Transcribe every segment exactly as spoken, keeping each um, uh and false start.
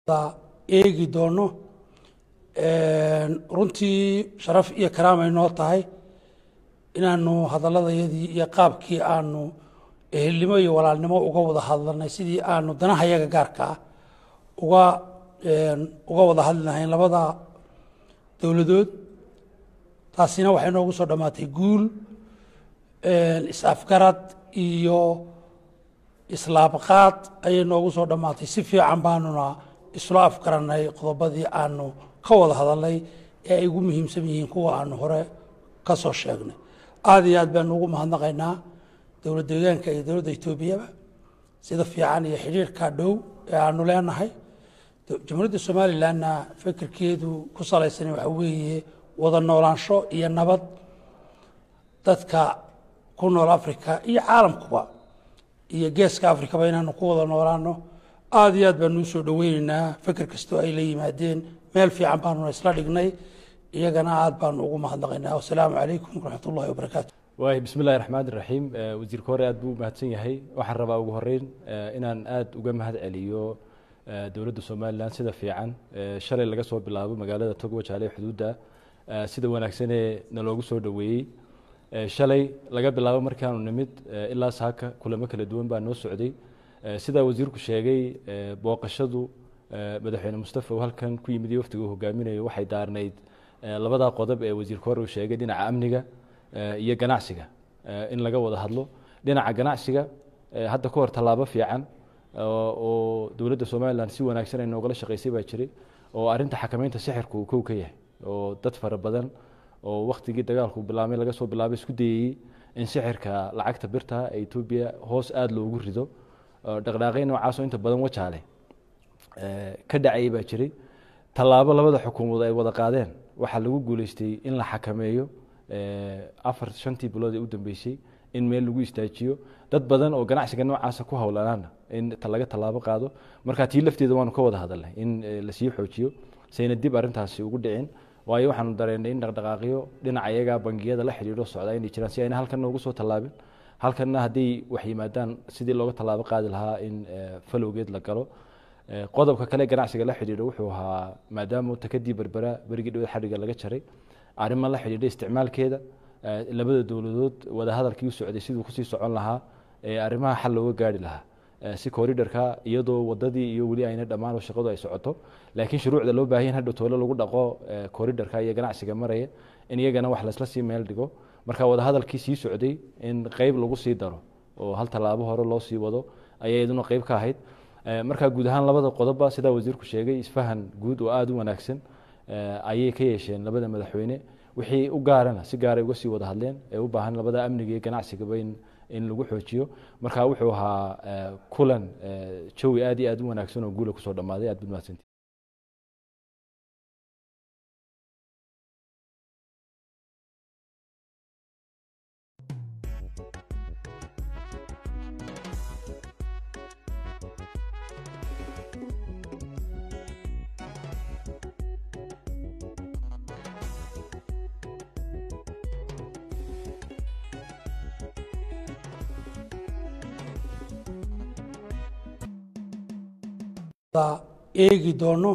eegi doono runtii sharaf iyo karaam ay noo tahay inaanu hadaladayadii iyo qaabkii aanu ehelnimo iyo walaalnimo uga wada hadlanay sidii aanu danaha yaga gaarka ah uga uga wada hadli lahayn labada dowladood. taasina waxay noogu soo dhammaatay guul, is-afgarad iyo islaabqaad ayay noogu soo dhammaatay. si fiican baanuna isla afgaranay qodobadii aanu ka wada hadalnay ee ay ugu muhiimsan yihiin kuwa aanu hore ka soo sheegnay. aad iyo aad baanu ugu mahadnaqaynaa dowlad deegaanka iyo dowladda Itoobiyaba sida fiican iyo xiriirka dhow ee aanu leenahay. jamhuuriyadda Somalilandna fikirkeedu ku salaysan waxa weeye wada noolaansho iyo nabad dadka ku nool Afrika iyo caalamkuba iyo geeska Afrikaba inaanu ku wada noolaano. aad iyo aad baanu soo dhaweynaynaa fikir kastoo ay la yimaadeen. meel fiican baanu isla dhignay, iyagana aad baanu ugu mahadnaqaynaa. wassalaamu calaykum waraxmatullaahi wabarakaatu. waay bismillahi raxmaani raxiim. wasiirka hore aad buu mahadsan yahay. waxaan rabaa ugu horeyn inaan aad uga mahad celiyo dowladda Somaliland sida fiican shalay laga soo bilaabo magaalada Togwajaale xuduudda sida wanaagsan ee naloogu soo dhaweeyay. shalay laga bilaabo markaanu nimid ilaa saaka kulamo kala duwan baa noo socday. sida wasiirku sheegay booqashadu madaxweyne Mustafa oo halkan ku yimid waftiga hogaaminayo waxay daarnayd labada qodob ee wasiirka hore uu sheegay dhinaca amniga iyo ganacsiga in laga wada hadlo. dhinaca ganacsiga hadda ka hor talaabo fiican oo dowladda Somaliland si wanaagsan ay noogala shaqeysay baa jiray oo arinta xakameynta sixirku uu kow ka yahay oo dad fara badan oo waqtigii dagaalku bilaabay laga soo bilaabay isku dayay in sixirka lacagta birta ee Itoobiya hoos aad loogu rido. dhaqdhaqaaqyo noocaas oo inta badan wajaale ka dhacay baa jiray. talaabo labada xukuumadood ay wada qaadeen waxa lagu guuleystay in la xakameeyo afar shantii bilood ee u dambeysay in meel lagu istaajiyo dad badan oo ganacsiga noocaas ku hawlanaana in laga talaabo qaado. marka tii lafteeda waanu ka wada hadalnay in la sii xoojiyo sayna dib arintaasi ugu dhicin. waayo waxaanu dareennay in dhaqdhaqaaqyo dhinaca iyaga bangiyada la xiriiro socda inay jiraan si ayna halkan ugu soo talaabin. halkanna haddii wax yimaadaan sidii looga talaabo qaadi lahaa in falowgeed la galo. qodobka kale ganacsiga la xiriiro wuxuu ahaa maadaama takadii berbera berigii dhow xariga laga jaray arimo la xiriira isticmaalkeeda labada dowladood wada hadalkii u socday siduu ku sii socon lahaa ee arimaha xal looga gaari lahaa si corridorka iyadoo wadadii iyo wali ayna dhamaan oo shaqadu ay socoto laakiin shuruucda loo baahan yahay hadda toolo lagu dhaqo corridorka iyo ganacsiga maraya in iyagana wax la isla sii meel dhigo. marka wada hadalkii sii socday in qayb lagu sii daro oo hal talaabo hore loo sii wado ayay iduna qayb ka ahayd. marka guud ahaan labada qodobba sida wasiirku sheegay isfahan guud oo aad u wanaagsan ayay ka yeesheen labada madaxweyne. wixii u gaarana si gaar ah uga sii wada hadleen ee u baahan labada amniga iyo ganacsiga in in lagu xoojiyo. marka wuxuu ahaa kulan jawi aad iyo aad u wanaagsan oo guul ku soo dhamaaday. aad buu mahadsantahay. eegi doono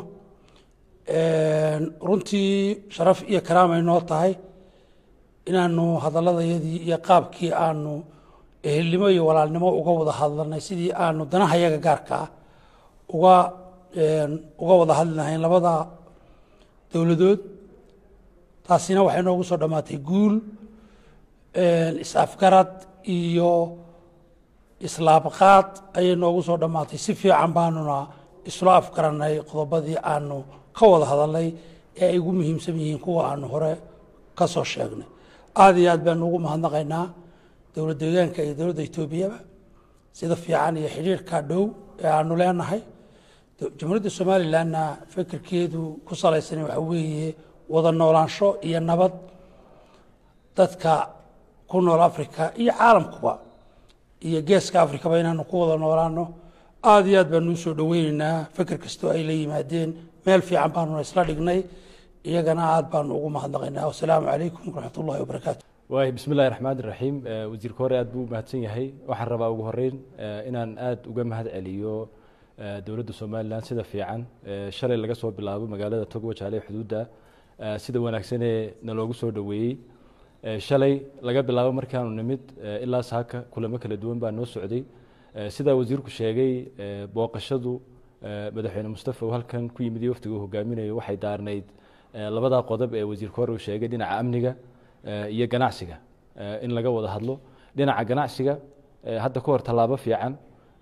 runtii sharaf iyo karaam ay noo tahay inaanu hadaladayadii iyo qaabkii aanu ehelnimo iyo walaalnimo uga wada hadlanay sidii aanu danaha yaga gaarka ah uga uga wada hadli lahayn labada dowladood. taasina waxay noogu soo dhammaatay guul, is-afgarad iyo islaabqaad ayay noogu soo dhammaatay. si fiican baanuna isla afgaranay qodobadii aanu ka wada hadalnay ee ay ugu muhiimsan yihiin kuwa aanu hore ka soo sheegnay. aad iyo aad baanu ugu mahadnaqaynaa dowlad deegaanka iyo dowladda Itoobiyaba sida fiican iyo xiriirka dhow ee aanu leenahay. jamhuuriyadda Somalilandna fikirkeedu ku salaysan waxa weeye wada noolaansho iyo nabad dadka ku nool Afrika iyo caalamkuba iyo geeska Afrikaba inaanu ku wada noolaano. aad iyo aad baanu soo dhaweynaynaa fikir kastoo ay la yimaadeen. meel fiican baanu isla dhignay, iyagana aad baanu ugu mahadnaqaynaa. wassalaamu calaykum waraxmatullaahi wabarakaatu. waay bismillahi raxmaani raxiim. wasiirka hore aad buu mahadsan yahay. waxaan rabaa ugu horeyn inaan aad uga mahad celiyo dowladda Soomaaliland sida fiican shalay laga soo bilaabo magaalada Togo Wajaale xuduudda sida wanaagsan ee naloogu soo dhaweeyay shalay laga bilaabo markaanu nimid ilaa saaka kulamo kala duwan baa noo socday sida wasiirku sheegay booqashadu madaxweyne Mustafa halkan ku yimid waftiga hogaaminayo waxay daarnayd labada qodob ee wasiirku hore uu sheegay dhinaca amniga iyo ganacsiga in laga wada hadlo dhinaca ganacsiga hadda ka hor talaabo fiican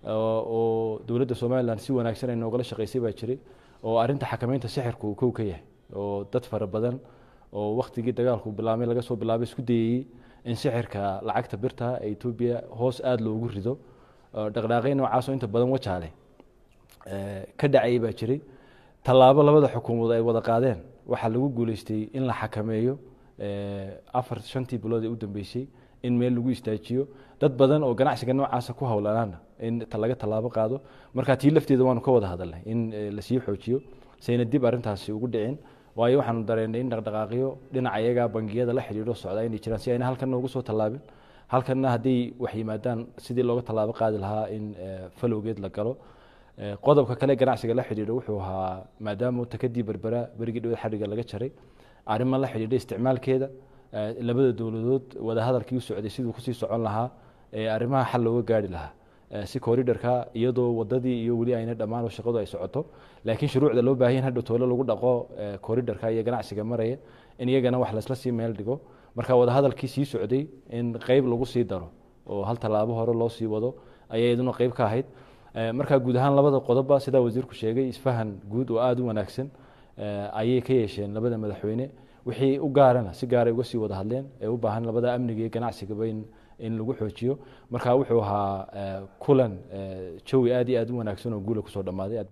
oo dowladda Soomaaliland si wanaagsan ay noogala shaqeysay baa jiray oo arinta xakameynta sixirku uu ka yahay oo dad fara badan oo waqtigii dagaalku bilaabay laga soo bilaabay isku dayay in sixirka lacagta birta ee Ethiopia hoos aad loogu rido dhaqdhaqaaqay noocaas oo inta badan Wajaale ee ka dhacay baa jiray talaabo labada xukuumadood ay wada qaadeen waxa lagu guuleystay in la xakameeyo ee afar shantii bilood ee u dambeysay in meel lagu istaajiyo dad badan oo ganacsiga noocaas ku hawlanaana in talaga talaabo qaado marka tii lafteeda waanu ka wada hadalnay in la sii xoojiyo sayna dib arintaasi ugu dhicin waayo waxaan dareennay in dhaqdhaqaaqiyo dhinaca iyaga bangiyada la xiriiro socdaa in jiraan si ayna halkan ugu soo talaabin halkanna hadii wax yimaadaan sidii looga talaabo qaadi lahaa in falowgeed la galo qodobka kale ganacsiga la xiriiro wuxuu ahaa maadaama takadii berbera berigi dhow xariga laga jaray arimo la xiriiro isticmaalkeeda labada dawladood wada hadalkii u socday sidoo ku sii socon lahaa ee arimaha xal looga gaari lahaa si corridorka iyadoo wadadii iyo wali ayna dhamaan shaqadu ay socoto laakiin shuruucda loo baahan hadda toolo lagu dhaqo corridorka iyo ganacsiga maraya in iyagana wax la isla sii meel dhigo marka wada hadalkii sii socday in qayb lagu sii daro oo hal talaabo hore loo sii wado ayayaduna qayb ka ahayd marka guud ahaan labada qodobba sida wasiirku sheegay isfahan guud oo aad u wanaagsan ayay ka yeesheen labada madaxweyne wixii u gaarana si gaar ah uga sii wada hadleen ee u baahan labada amniga iyo ganacsiga bayn in lagu xoojiyo marka wuxuu ahaa kulan jawi aad iyo aad u wanaagsan oo guul ku soo dhamaaday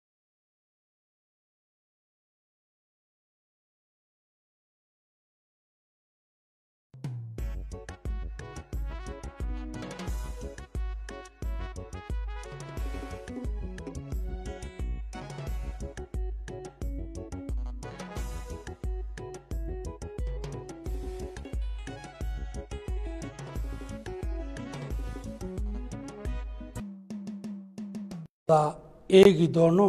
eegi doono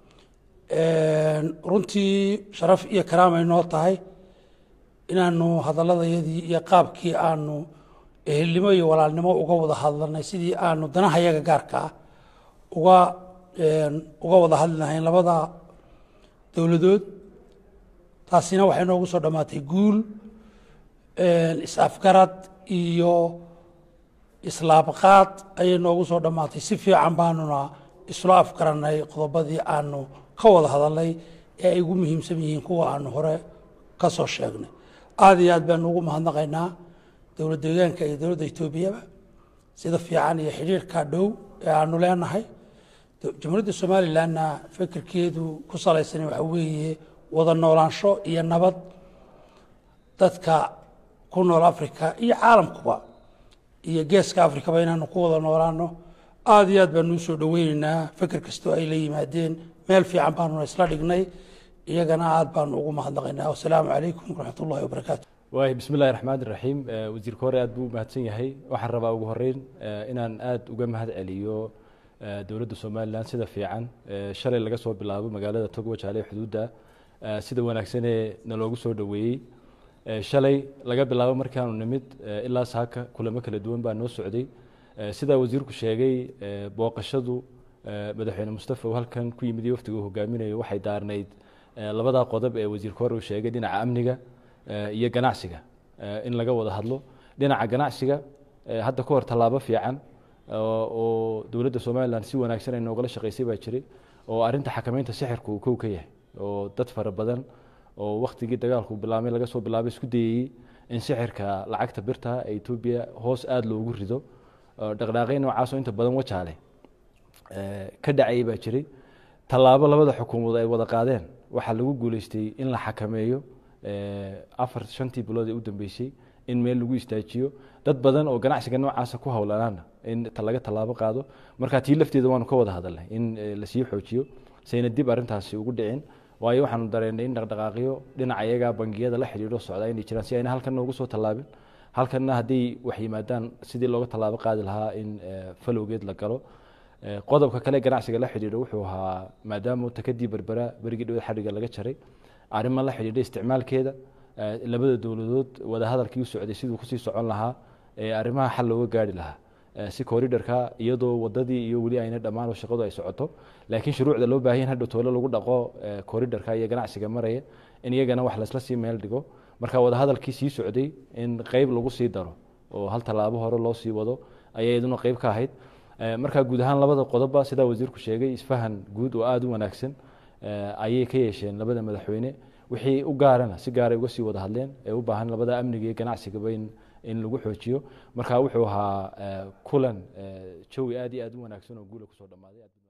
runtii sharaf iyo karaam ay noo tahay inaanu hadaladayadii iyo qaabkii aanu ehelnimo iyo walaalnimo uga wada hadlanay sidii aanu danaha yaga gaarka ah uga uga wada hadlinahayn labada dowladood taasina waxay noogu soo dhamaatay guul is-afgarad iyo islaabqaad ayay noogu soo dhamaatay si fiican baanuna isla afkaranay qodobadii aanu ka wada hadalay ee ay ugu muhiimsan yihiin kuwa aanu hore ka soo sheegnay aad iyo aad baan ugu mahadnaqaynaa dowladda deegaanka iyo dowladda Itoobiya sida fiican iyo xiriirka dhow ee aanu leenahay jamhuuriyadda Soomaalilandna fikirkeedu ku salaysan waxa weeye wada noolaansho iyo nabad dadka ku nool Afrika iyo caalamkuba iyo geeska Afrika baynaanu ku wada noolaano aad iyo aad baan u soo dhaweynaynaa fikir kasto ay la yimaadeen meel fiican baanu isla dhignay iyagana aad baan ugu mahadnaqaynaa wassalaamu calaykum waraxmatullaahi wabarakaatu waay bismillaahi raxmaani raxiim wasiirka hore aad buu mahadsan yahay waxaan rabaa ugu horeyn inaan aad uga mahad celiyo dowladda Soomaaliland sida fiican shalay laga soo bilaabo magaalada Togo Wajaale xuduudda sida wanaagsan ee naloogu soo dhaweeyay shalay laga bilaabo markaanu nimid ilaa saaka kulamo kala duwan baa noo socday sida wasiirku sheegay booqashadu madaxweyne Mustafa halkan ku yimid waftiga hogaaminayo waxay daarnayd labada qodob ee wasiirku hore uu sheegay dhinaca amniga iyo ganacsiga in laga wada hadlo dhinaca ganacsiga hadda ka hor talaabo fiican oo dowladda Soomaaliland si wanaagsan ay noogala shaqeysay baa jiray oo arinta xakameynta sixirku uu ka yahay oo dad fara badan oo waqtigii dagaalku bilaabay laga soo bilaabay isku dayay in sixirka lacagta birta ee Ethiopia hoos aad loogu rido dhaqdhaqaaqay noocaas oo inta badan Wajaale ka dhacay baa jiray talaabo labada xukuumadood ay wada qaadeen waxa lagu guuleystay in la xakameeyo afar shantii bilood ee u dambeysay in meel lagu istaajiyo dad badan oo ganacsiga noocaas ku hawlanaana in talaga talaabo qaado marka tii lafteeda waanu ka wada hadalnay in la sii xoojiyo sayna dib arintaasi ugu dhicin waayo waxaan dareennay in dhaqdhaqaaqiyo dhinaca iyaga bangiyada la xiriiro socdaa in jiraan si ayna halkan ugu soo talaabin halkanna hadii wax yimaadaan sidii looga talaabo qaadi lahaa in falowgeed la galo qodobka kale ganacsiga la xidhiidha wuxuu ahaa maadaama takadii berbera berigii dhawada xadhiga laga jaray arrimo la xidhiidha isticmaalkeeda labada dowladood wada hadalkii u socday siduu kusii socon lahaa ee arrimaha xal looga gaari lahaa si corridorka iyadoo wadadii iyo wali ayna dhammaan shaqadu ay socoto laakiin shuruucda loo baahan hadhow toole lagu dhaqo corridorka iyo ganacsiga maraya in iyagana wax la isla sii meel dhigo marka wada hadalkii sii socday in qayb lagu sii daro oo hal talaabo hore loo sii wado ayay iduna qayb ka ahayd marka guud ahaan labada qodobba sida wasiirku sheegay isfahan guud oo aad u wanaagsan ayay ka yeesheen labada madaxweyne wixii u gaarana si gaar ah uga sii wada hadleen ee u baahan labada amniga iyo ganacsiga bayn in lagu xoojiyo marka wuxuu ahaa kulan jawi aad iyo aad u wanaagsan oo guul ku soo dhamaaday.